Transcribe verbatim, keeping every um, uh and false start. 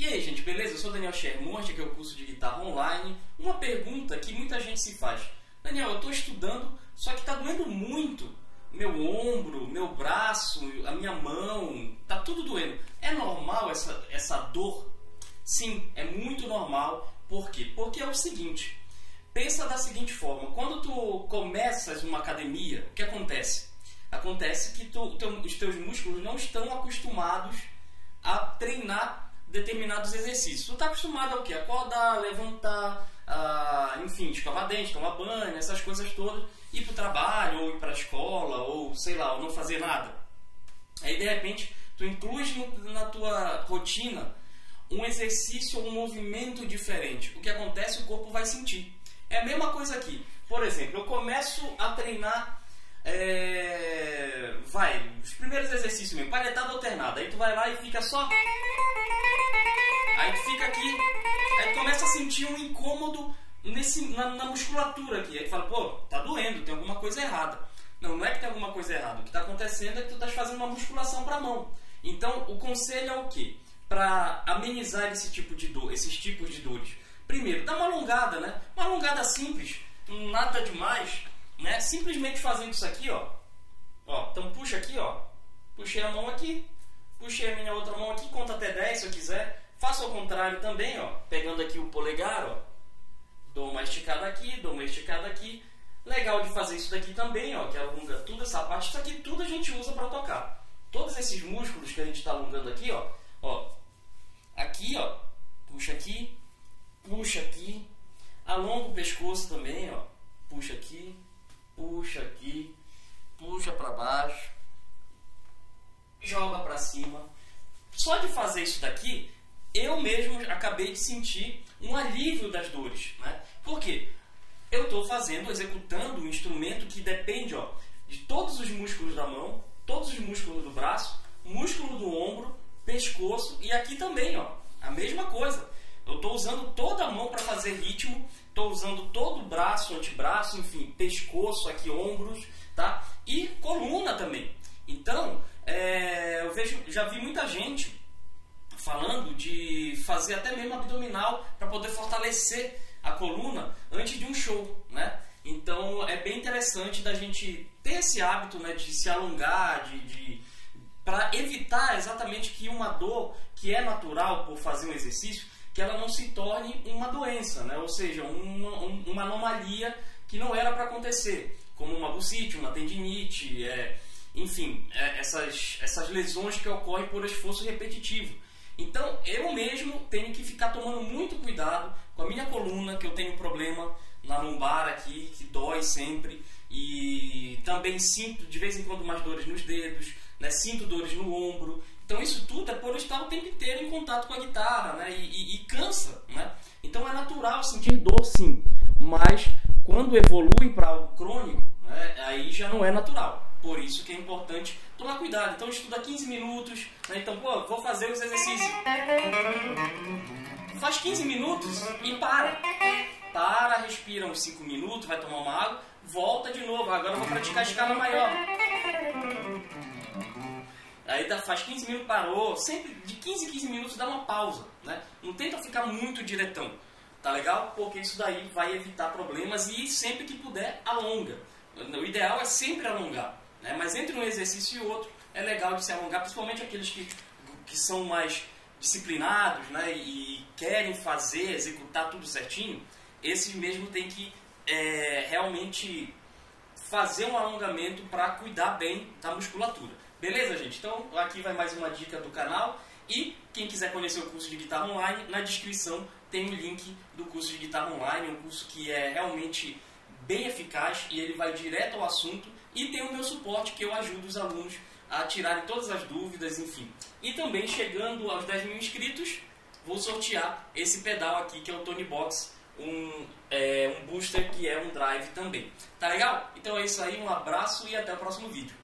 E aí, gente, beleza? Eu sou Daniel Schermonte, aqui é o curso de guitarra online. Uma pergunta que muita gente se faz: Daniel, eu estou estudando, só que está doendo muito. Meu ombro, meu braço, a minha mão, tá tudo doendo. É normal essa, essa dor? Sim, é muito normal. Por quê? Porque é o seguinte, pensa da seguinte forma: quando tu começas uma academia, o que acontece? Acontece que tu, teu, os teus músculos não estão acostumados a treinar determinados exercícios. Tu está acostumado ao quê? Acordar, levantar, a, enfim, escovar dente, tomar banho, essas coisas todas, ir para o trabalho, ou ir para a escola, ou sei lá, ou não fazer nada. Aí de repente tu incluis no, na tua rotina um exercício ou um movimento diferente. O que acontece? O corpo vai sentir. É a mesma coisa aqui. Por exemplo, eu começo a treinar É... vai, os primeiros exercícios mesmo, palhetada alternada. Aí tu vai lá e fica só. Aí tu fica aqui. Aí tu começa a sentir um incômodo nesse, na, na musculatura aqui. Aí tu fala, pô, tá doendo, tem alguma coisa errada. Não, não é que tem alguma coisa errada. O que está acontecendo é que tu estás fazendo uma musculação para a mão. Então o conselho é o quê? Para amenizar esse tipo de dor, esses tipos de dores. Primeiro, dá uma alongada, né? Uma alongada simples, nada demais. Né? Simplesmente fazendo isso aqui, ó. Ó, então puxa aqui, ó. Puxei a mão aqui, puxei a minha outra mão aqui, conta até dez se eu quiser. Faço ao contrário também, ó. Pegando aqui o polegar, ó. Dou uma esticada aqui, dou uma esticada aqui. Legal de fazer isso daqui também, ó, que alonga toda essa parte. Isso aqui tudo a gente usa para tocar. Todos esses músculos que a gente está alongando aqui, ó. Ó. Aqui, ó. Puxa aqui, puxa aqui. Alonga o pescoço também, ó. Puxa aqui. Puxa aqui, puxa para baixo, joga para cima. Só de fazer isso daqui, eu mesmo acabei de sentir um alívio das dores, né? Por quê? Eu estou fazendo, executando um instrumento que depende, ó, de todos os músculos da mão, todos os músculos do braço, músculo do ombro, pescoço e aqui também, ó, a mesma coisa. Eu estou usando toda a mão para fazer ritmo. Estou usando todo o braço, antebraço, enfim, pescoço, aqui, ombros, tá? E coluna também. Então, é, eu vejo, já vi muita gente falando de fazer até mesmo abdominal para poder fortalecer a coluna antes de um show, né? Então, é bem interessante da gente ter esse hábito, né, de se alongar, de, de, para evitar exatamente que uma dor que é natural por fazer um exercício, que ela não se torne uma doença, né? Ou seja, uma, uma anomalia que não era para acontecer, como uma bursite, uma tendinite, é, enfim, é, essas, essas lesões que ocorrem por esforço repetitivo. Então, eu mesmo tenho que ficar tomando muito cuidado com a minha coluna, que eu tenho um problema na lombar aqui, que dói sempre, e também sinto de vez em quando mais dores nos dedos, né? Sinto dores no ombro. Então isso tudo é por eu estar o tempo inteiro em contato com a guitarra, né? e, e, e cansa, né? Então é natural sentir dor, sim, mas quando evolui para algo crônico, né, aí já não é natural. Por isso que é importante tomar cuidado. Então estuda quinze minutos, né? Então, pô, vou fazer os exercícios. Faz quinze minutos e para. Para, respira uns cinco minutos, vai tomar uma água, volta de novo. Agora eu vou praticar a escala maior. Aí faz quinze minutos, parou. Sempre de quinze em quinze minutos dá uma pausa, né? Não tenta ficar muito diretão, tá legal? Porque isso daí vai evitar problemas e sempre que puder, alonga. O ideal é sempre alongar, né? Mas entre um exercício e outro é legal de se alongar, principalmente aqueles que, que são mais disciplinados, né? E querem fazer, executar tudo certinho. Esses mesmo tem que é, realmente fazer um alongamento para cuidar bem da musculatura. Beleza, gente? Então, aqui vai mais uma dica do canal. E quem quiser conhecer o curso de guitarra online, na descrição tem o link do curso de guitarra online. Um curso que é realmente bem eficaz e ele vai direto ao assunto. E tem o meu suporte, que eu ajudo os alunos a tirarem todas as dúvidas, enfim. E também, chegando aos dez mil inscritos, vou sortear esse pedal aqui, que é o Tony Box, um, é, um booster que é um drive também. Tá legal? Então é isso aí, um abraço e até o próximo vídeo.